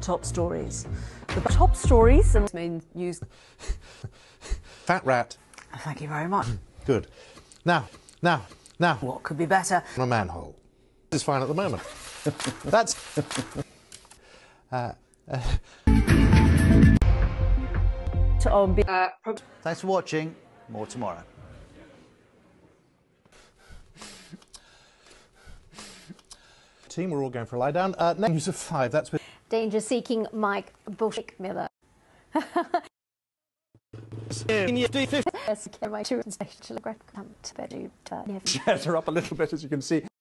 top stories. The top stories and main news. Fat rat. Thank you very much. Good. Now. What could be better? A manhole. This is fine at the moment. That's... Thanks for watching. More tomorrow. Team, we're all going for a lie down. News of 5. That's with... Danger-seeking Mike BULLSHIK Miller. Shares her up a little bit, as you can see.